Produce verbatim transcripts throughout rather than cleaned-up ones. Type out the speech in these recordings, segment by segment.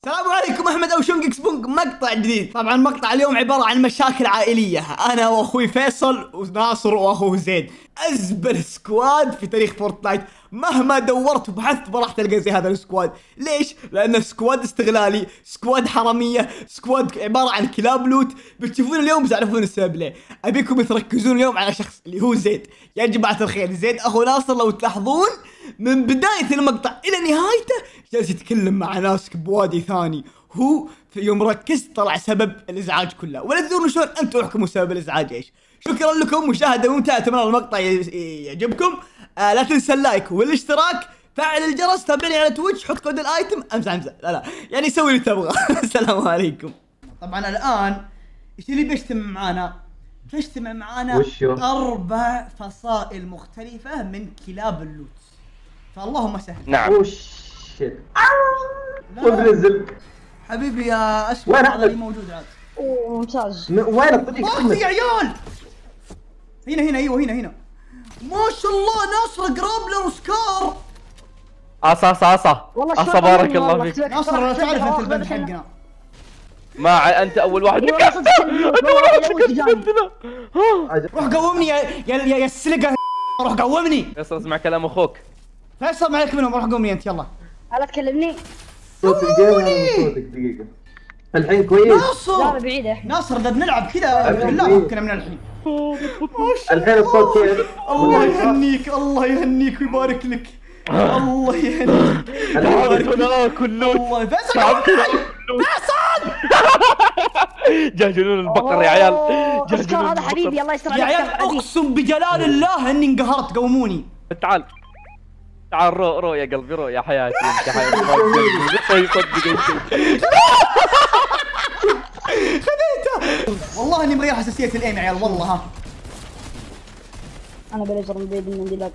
السلام عليكم، احمد او شونجكس بونج. مقطع جديد. طبعا مقطع اليوم عباره عن مشاكل عائليه. انا واخوي فيصل وناصر واخوه زيد، ازبل سكواد في تاريخ فورتنايت. مهما دورت وبحثت ما راح تلقى زي هذا السكواد. ليش؟ لانه سكواد استغلالي، سكواد حراميه، سكواد عباره عن كلاب لوت. بتشوفون اليوم بتعرفون السبب ليه. ابيكم تركزون اليوم على شخص اللي هو زيد. يا جماعه الخير، زيد اخو ناصر لو تلاحظون من بداية المقطع إلى نهايته جالس يتكلم مع ناس بوادي ثاني. هو في يوم ركزت طلع سبب الإزعاج كله. ولا تدرون شلون أنتم احكموا سبب الإزعاج إيش. شكرا لكم، مشاهدة ممتعة، أتمنى المقطع يعجبكم. آه لا تنسى اللايك والاشتراك، فعل الجرس، تابعني على تويتش، حط كود الايتم. امزح امزح لا لا يعني سوي اللي تبغى. السلام عليكم. طبعا الآن ايش اللي بيجتمع معانا؟ تجتمع معانا أربع فصائل مختلفة من كلاب اللوت. فاللهم سهل. نعم. اوش خذ نزل حبيبي يا اسود، هذا اللي موجود عاد. اوه ممتاز. وين الطريق؟ اختي يا عيال. هنا هنا ايوه هنا هنا. ما شاء الله ناصر جرابلر وسكار. عصا عصا عصا عصا بارك الله فيك. ناصر لا تعرف انت البنت حقنا. ما انت اول واحد. انت اول واحد. روح قومني يا يا يا السلقه. روح قومني. فيصل اسمع كلام اخوك. فيصل ما عليك منهم، روح قومني انت يلا. لا تكلمني. صوت الجيم صوتك دقيقة. الحين كويس؟ ناصر لا بعيدة. ناصر بدنا نلعب كذا بالله ممكن من الحين. الحين الصوت كيف؟ الله يهنيك، الله يهنيك ويبارك لك. الله يهنيك. تعبتنا كله. الله فيصل فيصل جهجلون البقر يا عيال. جهجلون هذا حبيبي الله يستر عليك يا عيال. اقسم بجلال الله اني انقهرت. قوموني. تعال تعال رو رو يا قلبي، رو يا حياتي انت حياتي. خذيته والله اني مغير حساسية الايم يا عيال والله. ها انا بليزر من بيد المنديلات.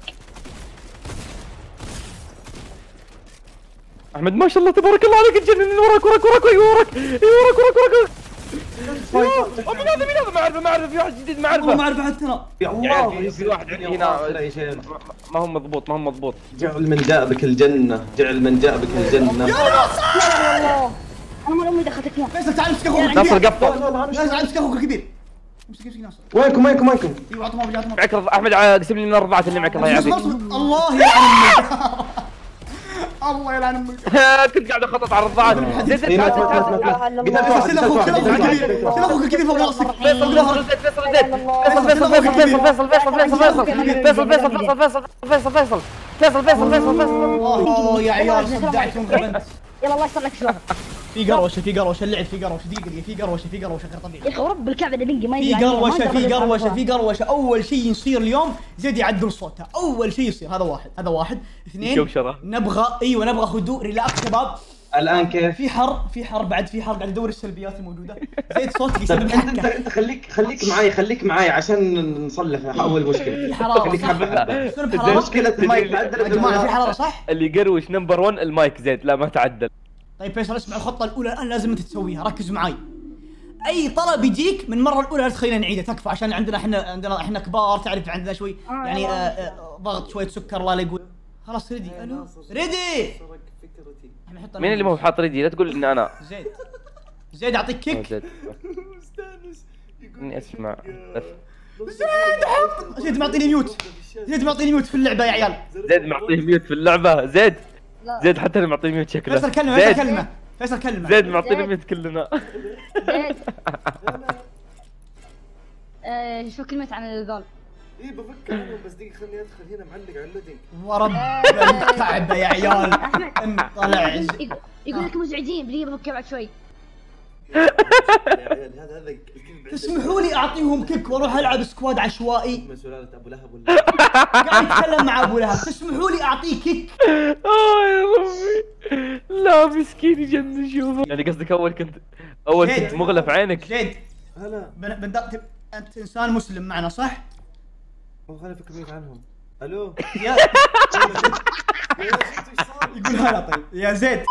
احمد ما شاء الله تبارك الله عليك، تجنن. وراك وراك وراك وراك وراك وراك وراك. مين هذا مين هذا؟ ما اعرفه ما اعرفه. في واحد جديد ما اعرفه. والله ما اعرف حتى انا. يا الله في واحد عندي هنا ما هو مضبوط ما هو مضبوط. جعل من جاء بك الجنة، جعل من جاء بك الجنة. يا ناصر انا مال امي دخلتك فيها. فيصل تعال امسك اخوك الكبير. ناصر قفل. ناصر تعال امسك اخوك الكبير. امسك امسك ناصر. وينكم وينكم وينكم؟ ايوه اعطوا موبايل اعطوا معك احمد قسم لي من الرضاعات اللي معك. الله يعافيك. الله يلعن امك. الله يلعن امك. كنت قاعد اخطط على الرضاعات. زين زين تعال تعال تعال. شيل اخوك شيل اخوك الكبير. شيل اخوك الكبير فوق راسك. فيصل فيصل فيصل فيصل فيصل فيصل فيصل فيصل فيصل فيصل فيصل فيصل فيصل فيصل فيصل فيصل فيصل. اوه يا عيال صدعتهم غبنت. يلا الله يستر لك شلون. في قروشه في قروشه اللعب في قروشه. دقيقه في قروشه في قروشه غير طبيعي. يا اخي ورب الكعبه ده بنجي ما في قروشه في قروشه في قروشه. اول شيء يصير اليوم زيد يعدل صوته. اول شيء يصير هذا واحد هذا واحد اثنين. نبغى ايوه نبغى هدوء ريلاكس شباب. الان كيف؟ في حر في حر بعد في حر. قاعد ادور السلبيات الموجوده. زيد صوتك طيب يسبب انت انت خليك خليك معي خليك معي عشان نصلح اول مشكله. في حراره خليك حبه حبه. مشكله المايك تعدل يا جماعه في حراره صح؟ اللي يقروش نمبر واحد المايك زيد لا ما تعدل. طيب فيصل اسمع الخطه الاولى الان لازم انت تسويها. ركز معي. اي طلب يجيك من المره الاولى لا تخلينا نعيده. تكفى عشان عندنا احنا عندنا احنا كبار تعرف عندنا شوي يعني آه آه ضغط شويه سكر لا يقول. خلاص ريدي. الو ريدي. مين اللي مو حاط ريدي؟ لا تقول ان انا زيد. زيد اعطيك كيك. زيد اني اسمع بس. زيد حط. زيد معطيني ميوت. زيد معطيني ميوت في اللعبه يا عيال. زيد معطيه ميوت في اللعبه. زيد زيد حتى انا معطيه ميوت شكله. فيصل كلمه فيصل كلمه فيصل كلمه. زيد معطيني ميوت كلنا. زيد ااا شو كلمة عن الذول؟ ايه بفكر عنهم بس دقيقة خليني ادخل هنا معلق على اللودينج. ورب الكعبة يا عيال. انطلع. يقول لك مزعجين بدي بفكر بعد شوي. يا عيال هذا هذا تسمحوا لي اعطيهم كيك واروح العب سكواد عشوائي. من سلالة ابو لهب ولا قاعد يتكلم مع ابو لهب. تسمحوا لي اعطيه كيك. اه يا ربي لا مسكين يجنن شوفه. يعني قصدك اول كنت اول كنت مغلف عينك. زيد هلا بن انت انسان مسلم معنا صح؟ هو خليني افكر ميت عنهم. الو يا يقول هلا. طيب يا زيد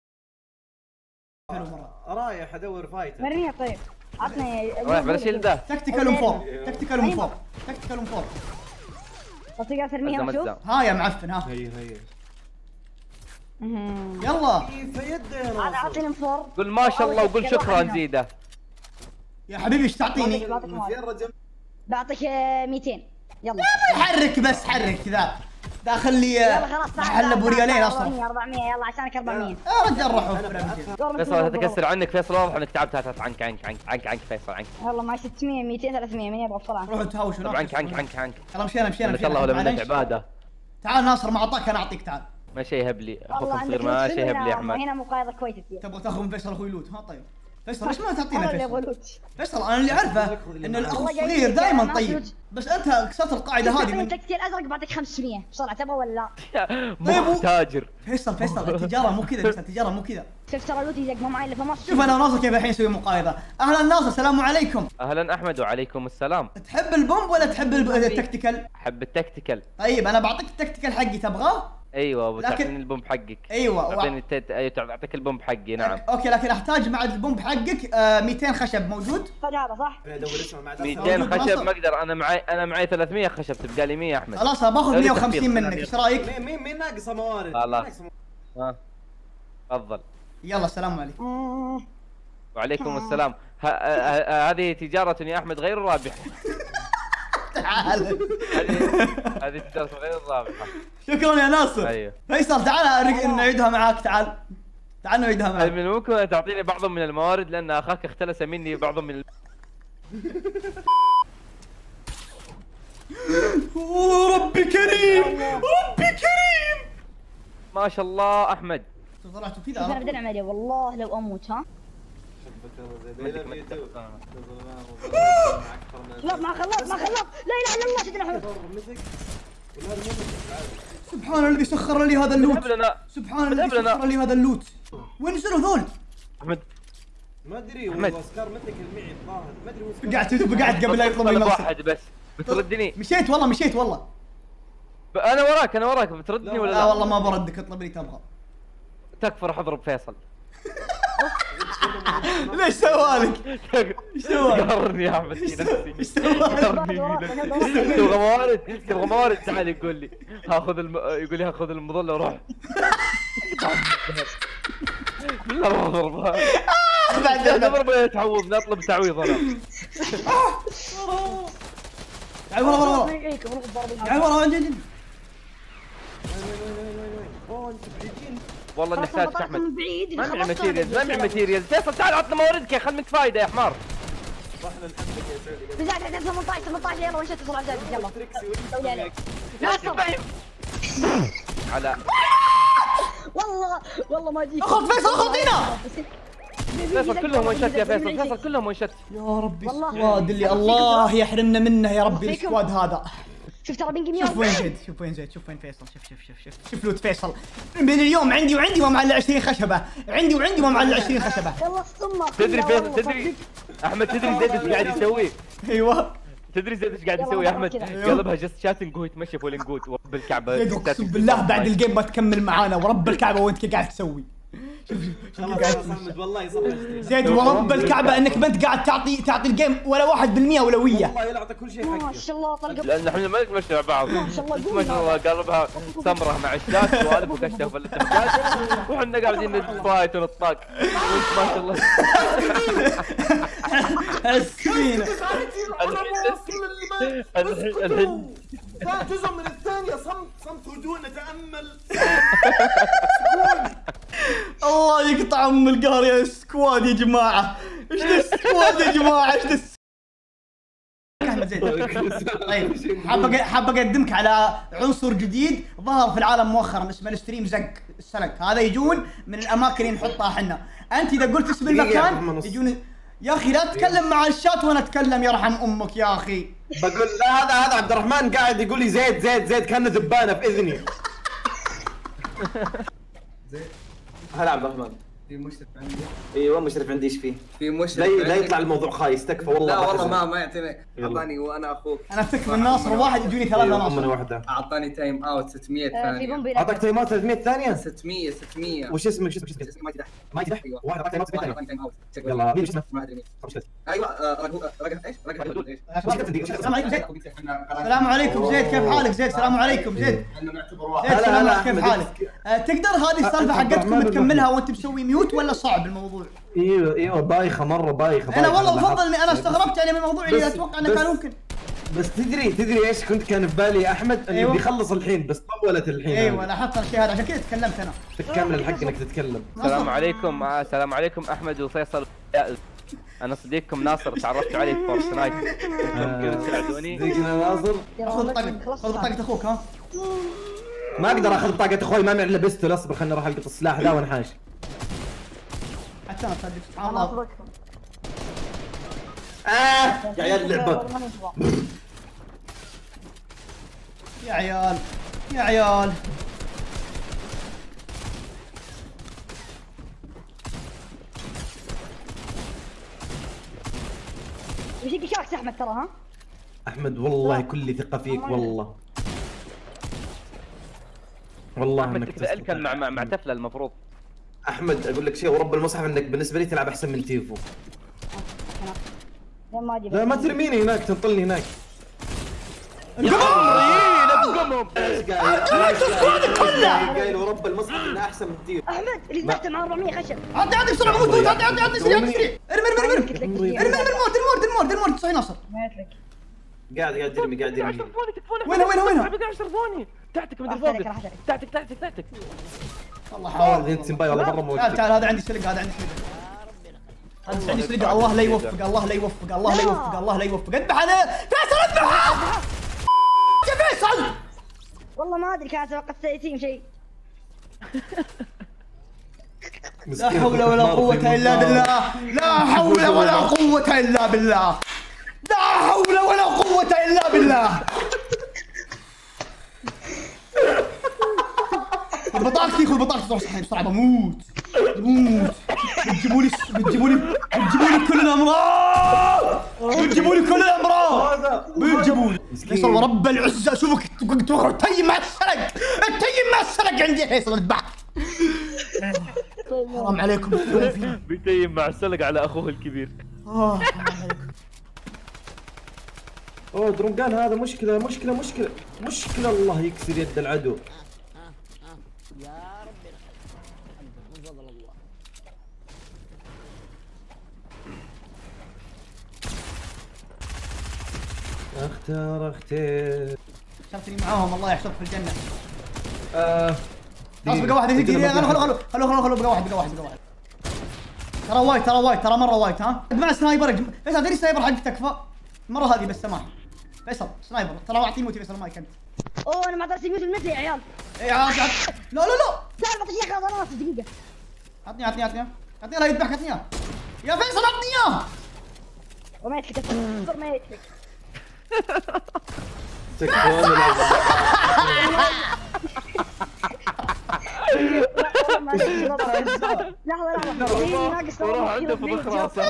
رايح ادور فايتر. مرميها طيب عطني رايح بلا شيل ده. تكتيكال ومفور تكتيكال ومفور تكتيكال ومفور. تقدر ترميها وشوف. ها يا معفن ها. هي هي يلا كيف يده يا انا ناصر؟ اعطيني فور. قول ما شاء الله وقول شكرا زيده. يا حبيبي ايش تعطيني؟ بعطيك من فين رجل؟ بعطيك آه، مئتين. يلا حرك بس حرك كذا داخل لي يلا خلاص تعال محل ابو ريالين اصلا. أربعمية أربعمية يلا عشانك أربعمية. يا رجال روحوا فرنسا. فيصل تكسر عنك فيصل واضح انك تعبت تعبت عنك عنك عنك عنك عنك فيصل عنك. والله معي ستمية مئتين ثلاثمية من يبغى بسرعة. روحوا تهاوشوا طب عنك عنك عنك عنك. يلا مشينا مشينا ما شاء الله ولا منك معليش. عباده. تعال ناصر ما اعطاك انا اعطيك تعال. ما شيء هبلي والله اخوك عندك الصغير ما لوت شيء هنا- هبلي يا احمد. هنا مقايضة كويتي. تبغى تاخذ من فيصل اخوي لوت ها طيب. فيصل ليش ما تعطينا انا اللي ابغى فيصل؟ لوت. فيصل انا اللي اعرفه ان الاخ والله الصغير جايين دائما كذا طيب ناس بس انت كسرت القاعده هذه من من تكتيل ازرق بعطيك خمسمية بسرعة تبغى ولا لا؟ مو تاجر. فيصل فيصل التجاره مو كذا بس التجاره مو كذا. شوف ترى لوتي زق مو معي الا في مصر. شوف انا وناصر كيف الحين نسوي مقايضه. اهلا ناصر السلام عليكم. اهلا احمد وعليكم السلام. تحب البومب ولا تحب الب- التكتيكال؟ احب التكتيكال. طيب انا بعطيك التكتيكال حقي تبغاه؟ ايوه لكن- بتعطيني البومب حقك. ايوه تعطيني التت... أيوة، تعطيك البومب حقي نعم. اوكي لكن احتاج مع البومب حقك آه مئتين خشب موجود؟ طيب هذا صح؟ ادور اسمه مع مئتين موجود خشب ناصر؟ ما اقدر انا معي انا معي ثلاثمية خشب تبقى لي مية يا احمد. خلاص باخذ لو لي مئة وخمسين تخفيض. منك ايش رايك؟ مين مين مين ناقصه موارد؟ خلاص. ناقصة موارد. ها تفضل. يلا السلام عليكم. مم. وعليكم السلام. ه- ه- ه- هذه تجارة يا احمد غير رابحة. تعال هذه هذه تجارة غير رابحة. شكرا يا ناصر. ايوه. فيصل تعال أريك- نعيدها معاك تعال. تعال نعيدها معاك. من ممكن تعطيني بعض من الموارد لان اخاك اختلس مني بعض من ال... أوه، ربي كريم ربي كريم. ما شاء الله احمد. طلعتوا شوف انا كذا. بدي اعمل والله لو اموت ها. خلاص مع خلاص مع خلاص لا اله الا الله سيدنا محمد. سبحان الذي سخر لي هذا اللوت. بالهبل انا سبحان الذي بالهبل أنا. سخر لي هذا اللوت. وين نزلوا ذول؟ احمد ما ادري أحمد. والله سكار مثلك المعي الظاهر ما ادري وين سكار. قعدت قعدت قبل لا يطلب طلب المنصب. واحد بس بتردني. مشيت والله مشيت والله. ب- انا وراك انا وراك بتردني ولا لا لا؟ والله ما بردك اطلب لي تبغى. تكفى راح اضرب فيصل. ليش سوالك؟ ايش سوالك؟ قهرني يا احمد في نفسي. ايش سوالك؟ قهرني في نفسي. تبغى موارد تبغى موارد تعال يقول لي هاخذ الم... يقول لي هاخذ المظله وروح. بالله ما اضربها. بعد نضرب ولا تعوض نطلب تعويض انا. تعال ورا ورا ورا. يعيكم روح الضرب. تعال ورا وين جاي؟ اوه انتم بعيدين. والله خلاص نحتاج بطلت احمد. من بعيد ما معي خلصت ماتيريال ما معي أنا. ماتيريال فيصل تعال عطنا موردك يا خل منك فايده يا حمار. رحنا لحدك يا سعودي. بزاف عندنا ثمانية عشر ثمانية عشر يلا ونشت بسرعة بزاف يلا. تريكسي سوي عليك. يا ناصر. على والله والله ما جيت. اخذ فيصل اخذ فينا. فيصل كلهم وين شت يا فيصل فيصل كلهم وين شت. يا ربي والله. السكواد اللي الله يحرمنا منه يا ربي فيكم. السكواد هذا. شوف ترى بنقي شوف وين زيد شوف وين زيد شوف وين فيصل شوف شوف شوف شوف شوف لوت فيصل من اليوم عندي وعندي ومع ال عشرين خشبه عندي وعندي ومع ال عشرين خشبه. يلا الصمة. تدري فيصل تدري احمد تدري زيد ايش قاعد يسوي؟ ايوه تدري زيد ايش قاعد يلا يسوي يا مرة احمد؟ كذا. قلبها جست شاتنج وهو يتمشى فوق الانقود ورب الكعبه. زيد اقسم بالله بعد الجيم ما تكمل معانا ورب الكعبه وانت قاعد تسوي. شوف شوف خلاص قاعد خلاص احمد والله يصفق. زيد ورب الكعبه انك ما انت قاعد تعطي تعطي الجيم ولا واحد بالمية اولويه. والله يلعطى كل شيء ما حقه. شاء الله طلق. لان احنا ما نتمشى مع بعض. ما شاء الله انت ما شاء الله قلبها سمره مع الشات سوالف وكشف ولا تمشات وحنا قاعدين نتفايت ونطاق وانت ما شاء الله. السكينه الحين الحين لا جزء من الثانية صمت صمت هدوء نتأمل. الله يقطع ام القهر يا سكواد يا جماعه. ايش ذا السكواد يا جماعه ايش ذا احمد زين. طيب حاب حاب اقدمك على عنصر جديد ظهر في العالم مؤخرا اسمه الستريم زق السلك. هذا يجون من الاماكن اللي نحطها احنا. انت اذا قلت اسم المكان يجون. يا اخي لا تتكلم مع الشات وانا اتكلم يرحم امك يا اخي. بقول لا هذا هذا عبد الرحمن قاعد يقول لي زيد زيد زيد كانه ذبانه في اذني. زيد هلا عبد الرحمن. في مشرف عندي. ايوه مشرف عندي ايش فيه؟ في مشرف لا عندي. لا يطلع الموضوع خايس تكفى والله. لا والله بحزن. ما ما يعطيني. يلا. اعطاني وانا اخوك. انا افتك من ناصر واحد يجوني ثلاثة ايوه ناصر. امنا واحده. اعطاني تايم اوت ستمية في ثانية. بومبي اعطاك تايمات ثلاثمية ثانيه. ستمية ستمية. وش اسمك شو اسمك شو اسمك؟ اسمي مايتي تحت. مايتي تحت؟ ايوه. واحد اعطاك تايمات ثلاثمية اعطاني تايم اوت. يلا مين اسمه؟ ما ادري مين. خمس ثلاثة. ايوه آه، رقم رقم ايش؟ رقم حدود ايش؟ السلام عليكم زيد. السلام عليكم زيد، كيف حالك زيد؟ السلام عليكم زيد. احنا نعتبر واحد. زيد لا، السلام لا، عليكم، كيف أحمد، حالك؟ آه، تقدر هذه السالفة أه، حقتكم ما تكملها وانت مسوي ميوت ولا صعب الموضوع؟ ايوه ايوه بايخه مره بايخه. انا والله بايخة. بفضل اني انا استغربت يعني من الموضوع اللي بس- اتوقع انه بس- كان ممكن. بس تدري تدري ايش كنت كان في بالي يا احمد؟ انه أيوة. بيخلص الحين بس طولت الحين. ايوه لاحظت الشيء هذا عشان كذا تكلمت انا. تكمل الحق انك تتكلم. السلام عليكم آه، السلام عليكم احمد وفيصل. انا صديقكم ناصر، تعرفت عليه في فورتنايت. ممكن تساعدوني؟ صديقنا ناصر خذ بطاقة خذ بطاقة اخوك ها. ما اقدر اخذ بطاقة اخوي، ما معي الا بيستول. اصبر خليني اروح القط السلاح ذا وانحاش. حتى انا تصدق سبحان الله. اه يا عيال اللعبة. يا عيال يا عيال يجيك شاكس احمد ترى ها. احمد والله كل ثقة فيك والله. والله احمد انك تسال كان مع مع مع تفله المفروض. احمد اقول لك شيء ورب المصحف انك بالنسبة لي تلعب احسن من تيفو. ما اجيب. لا ما ترميني هناك، تنطلني هناك. ايش قايل ورب المصحف انه احسن من تيفو. احمد اللي تحت مع أربعمية خشب. عدي عدي بسرعة موت موت عدي عدي عدي سريع سريع. ارمي ارمي ارمي ارمي ارمي ارمي الموت الموت الموت الموت صحيح ناصر. ما يترك. قاعد قاعد يرمي قاعد يرمي. وينها وينها وينها؟ بقى عشر ثواني. تحتك مدري راح أترك، فوقك. راح أترك. تحتك تحتك تحتك. والله حاول حاول. انت سمباي والله مرة موت. تعال تعال هذا عندي سلق هذا عندي سلق. هذا عندي سلق. الله لا يوفق الله لا يوفق الله لا يوفق الله لا يوفق. اذبح هذا فيصل اذبح يا فيصل. والله ما ادري كانت اتوقع ثلاثين شيء. لا حول ولا قوة الا بالله. لا حول ولا قوة الا بالله. لا حول ولا قوة الا بالله. خذ بطاقتي خذ بطاقتي روح صحيح بسرعة بموت بموت. بتجيبوا لي بتجيبوا لي بتجيبوا لي كل الامراض. بتجيبوا لي كل الامراض. بتجيبوا لي فيصل ورب العزة اشوفك تيم مع السلق. التيم مع السلق عندي يا فيصل اذبح. حرام عليكم. بيتيم مع السلق على اخوه الكبير. آه، حرام عليكم. اوه درونجان هذا مشكلة مشكلة مشكلة مشكلة. الله يكسر يد العدو. اختار اختار. شفتني معاهم الله يحشرك في الجنة. آه خلاص بقى واحد يجي خلو خلو خلو خلو خلو بقى واحد بقى واحد بقى واحد. ترى وايد ترى وايد ترى مرة وايد ها. مع سنايبر فيصل تدري السنايبر حق تكفى. المرة هذه بس سماح. فيصل سنايبر ترى اعطيه موتي فيصل مايك انت. اوه انا ما اقدر اسوي مثل يا عيال. اي عاد عاد. لا لا لا. تعال بعطيك اياه خلاص دقيقة. عطني عطني عطني عطني لا يذبحك عطني اياه. يا فيصل عطني اياه. وما يتلك اصبر ما يتلك. تكفون لحظة لحظة ناقص وراح عنده فضخ راسه.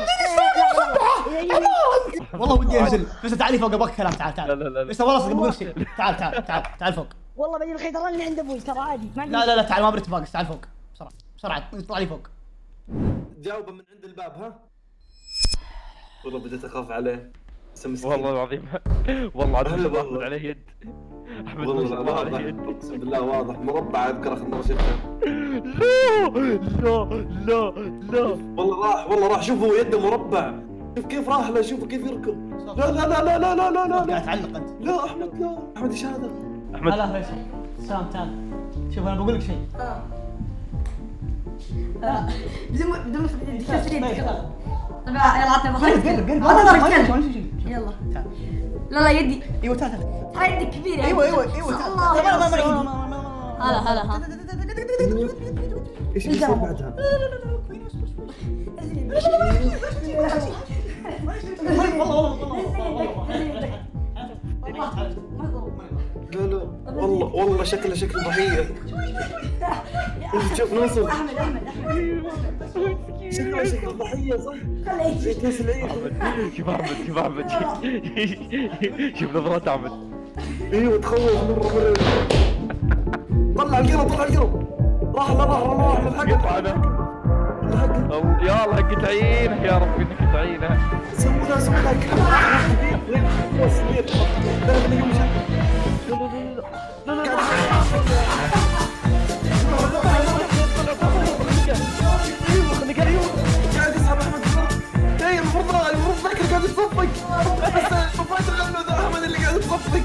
والله ودي انزل فيصل تعالي فوق ابغاك كلام. تعال تعال. لا لا لا. فيصل والله صدق بقول شيء. تعال تعال تعال تعال فوق. والله بجيب الخيطران اللي عند ابوي ترى عادي ما لا لا لا تعال ما بريت باقس. تعال فوق بسرعة بسرعة اطلع لي فوق. جاوبه من عند الباب ها. والله بديت اخاف عليه. والله العظيم والله عاد هلا ما والله. عليه يد. احمد ما والله شاء الله واضح عليه يد. اقسم بالله واضح مربع اذكر اخر مره شفته. لا لا لا. والله راح والله راح شوفوا يده مربع. شوف كيف راح له شوفوا كيف يركض. لا لا لا لا لا لا لا لا قاعد تعلق انت. لا احمد لا احمد ايش هذا؟ احمد هلا فيصل سلام تعال. شوف انا بقول لك شيء. بدون بدون يلا يلا عطني بخير قلب قلب هذا هذا ضرب كلب. كلب. يلا تعال. لا لا يدي ايوه تعال تعال. هاي يدك كبيرة ايوه ايوه ايوه تعال. الله لا، ما- ما- يا ما- رسول. ما- ما- ما- هلا هلا ها ايش بيصير بعدها؟ لا لا والله والله شكله شكل ضحيه. شوف ناصر احمد احمد احمد شكله شكله ضحيه صح؟ خليه زي كاس العيد. شوف احمد شوف احمد شوف نظرات احمد. ايوه تخوف مره مره. طلع القرب طلع القرب. راح لا راح راح الحق قطع انا. يا الله قلت عينك يا رب انك تعينه. سووا سووا لك. قاعد يسحب احمد. اي المفروض المفروض ذاك اللي قاعد يصفق. بس المفروض انه ذا احمد اللي قاعد يصفق.